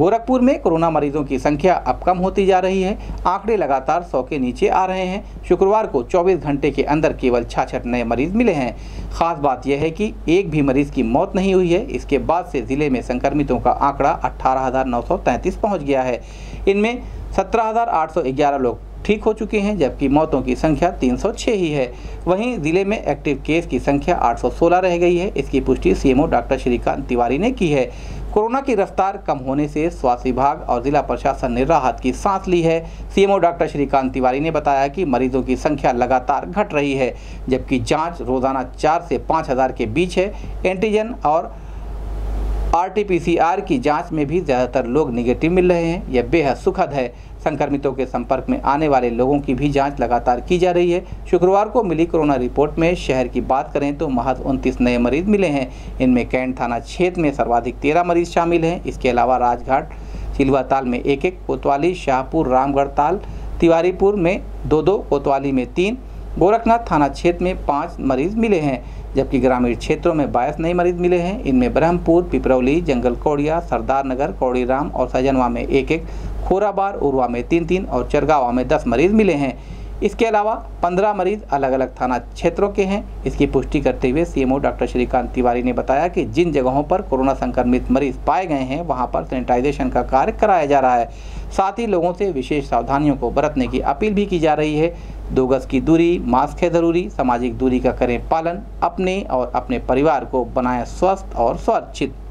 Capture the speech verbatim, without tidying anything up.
गोरखपुर में कोरोना मरीजों की संख्या अब कम होती जा रही है। आंकड़े लगातार सौ के नीचे आ रहे हैं। शुक्रवार को चौबीस घंटे के अंदर केवल छियासठ नए मरीज मिले हैं। खास बात यह है कि एक भी मरीज की मौत नहीं हुई है। इसके बाद से जिले में संक्रमितों का आंकड़ा अठारह हजार नौ सौ तैंतीस पहुँच गया है। इनमें सत्रह हजार आठ सौ ग्यारह लोग ठीक हो चुके हैं, जबकि मौतों की संख्या तीन सौ छह ही है। वहीं जिले में एक्टिव केस की संख्या आठ सौ सोलह रह गई है। इसकी पुष्टि सीएमओ डॉक्टर श्रीकांत तिवारी ने की है। कोरोना की रफ्तार कम होने से स्वास्थ्य विभाग और जिला प्रशासन ने राहत की सांस ली है। सीएमओ डॉक्टर श्रीकांत तिवारी ने बताया कि मरीजों की संख्या लगातार घट रही है, जबकि जांच रोजाना चार से पाँच हजार के बीच है। एंटीजन और R T P C R की जांच में भी ज़्यादातर लोग निगेटिव मिल रहे हैं। यह बेहद सुखद है। संक्रमितों के संपर्क में आने वाले लोगों की भी जांच लगातार की जा रही है। शुक्रवार को मिली कोरोना रिपोर्ट में शहर की बात करें तो महज उनतीस नए मरीज मिले हैं। इनमें कैंट थाना क्षेत्र में सर्वाधिक तेरह मरीज शामिल हैं। इसके अलावा राजघाट चिलुआ ताल में एक एक, कोतवाली, शाहपुर, रामगढ़ ताल, तिवारीपुर में दो दो, कोतवाली में तीन, गोरखनाथ थाना क्षेत्र में पाँच मरीज मिले हैं, जबकि ग्रामीण क्षेत्रों में बाईस नए मरीज मिले हैं। इनमें ब्रह्मपुर, पिपरौली, जंगल कौड़िया, सरदार नगर, कौड़ीराम और सजनवा में एक एक, खोराबार, उरवा में तीन तीन और चरगावा में दस मरीज मिले हैं। इसके अलावा पंद्रह मरीज अलग अलग थाना क्षेत्रों के हैं। इसकी पुष्टि करते हुए सीएमओ डॉक्टर श्रीकांत तिवारी ने बताया कि जिन जगहों पर कोरोना संक्रमित मरीज पाए गए हैं वहां पर सैनिटाइजेशन का कार्य कराया जा रहा है। साथ ही लोगों से विशेष सावधानियों को बरतने की अपील भी की जा रही है। दो गज की दूरी, मास्क है जरूरी, सामाजिक दूरी का करें पालन, अपने और अपने परिवार को बनाएं स्वस्थ और सुरक्षित।